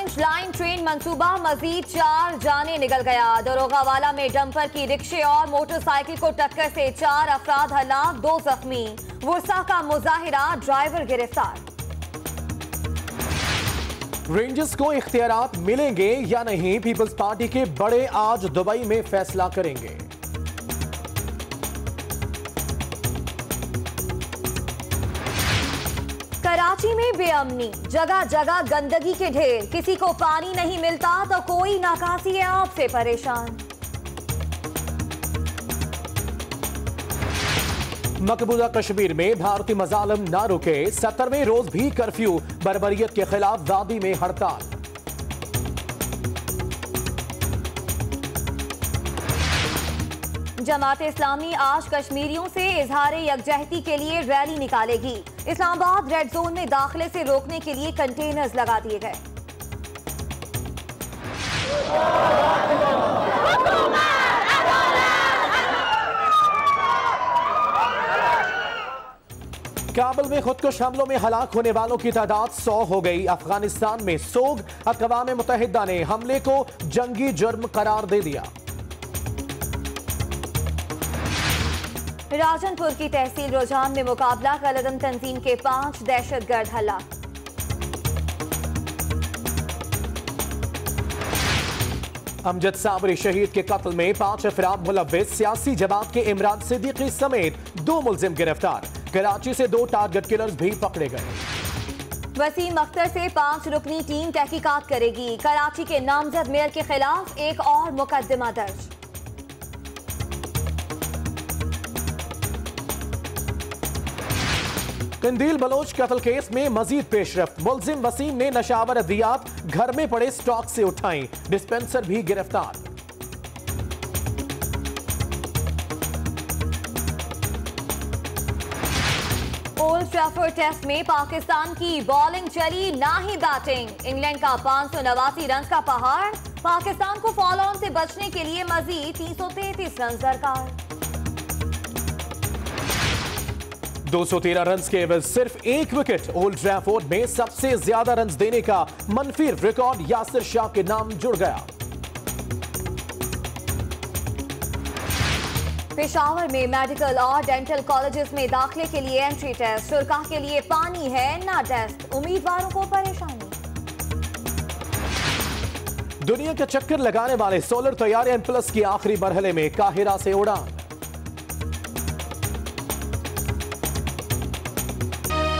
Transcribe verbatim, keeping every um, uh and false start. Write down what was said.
Punch line train मंसूबा मजीद चार जाने निकल गया। दरोगावाला में डंपर की रिक्शे और मोटरसाइकिल को टक्कर से चार अफराद हलाक, दो जख्मी। वुरसा का मुजाहिरा, ड्राइवर गिरफ्तार। रेंजर्स को इख्तियारात मिलेंगे या नहीं, पीपल्स पार्टी के बड़े आज दुबई में फैसला करेंगे। कराची में बेअमनी, जगह जगह गंदगी के ढेर। किसी को पानी नहीं मिलता तो कोई नाकासी आब से परेशान। मकबूजा कश्मीर में भारतीय मजालम ना रुके, सत्तरवें रोज भी कर्फ्यू। बर्बरियत के खिलाफ वादी में हड़ताल। जमात इस्लामी आज कश्मीरियों से इजहार यकजहती के लिए रैली निकालेगी। इस्लामाबाद रेड जोन में दाखिले से रोकने के लिए कंटेनर्स लगा दिए गए। काबुल में खुदकुश हमलों में हलाक होने वालों की तादाद सौ हो गई। अफगानिस्तान में सोग, अक़वाम मुत्तहिदा ने हमले को जंगी जुर्म करार दे दिया। राजनपुर की तहसील रुझान में मुकाबला, कलदम तंजीम के पांच दहशतगर्द हलाक। अमजद साबरी शहीद के कत्ल में पांच अफराद मुलव्विस, सियासी जमात के इमरान सिद्दीकी समेत दो मुलजिम गिरफ्तार। कराची से दो टारगेट किलर्स भी पकड़े गए। वसीम अख्तर से पांच रुकनी टीम तहकीकात करेगी। कराची के नामजद मेयर के खिलाफ एक और मुकदमा दर्ज। कंदील बलोच कत्ल केस में मजीद पेशरफ्त, मुलजिम वसीम ने नशावर अद्वियात घर में पड़े स्टॉक से उठाई। डिस्पेंसर भी गिरफ्तार। ओल्ड ट्रैफर्ड टेस्ट में पाकिस्तान की बॉलिंग चली, ना ही बैटिंग। इंग्लैंड का पांच सौ नवासी रन का पहाड़। पाकिस्तान को फॉलो ऑन से बचने के लिए मजीद तीन सौ तैंतीस रन दरकार। दो सौ तेरह रन के एवज सिर्फ एक विकेट। ओल्ड ट्रैफर्ड में सबसे ज्यादा रन देने का मनफी रिकॉर्ड यासिर शाह के नाम जुड़ गया। पेशावर में मेडिकल और डेंटल कॉलेजेस में दाखिले के लिए एंट्री टेस्ट। शुल्का के लिए पानी है ना टेस्ट, उम्मीदवारों को परेशानी। दुनिया के चक्कर लगाने वाले सोलर तैयारे एन प्लस की आखिरी मरहले में काहिरा से उड़ान।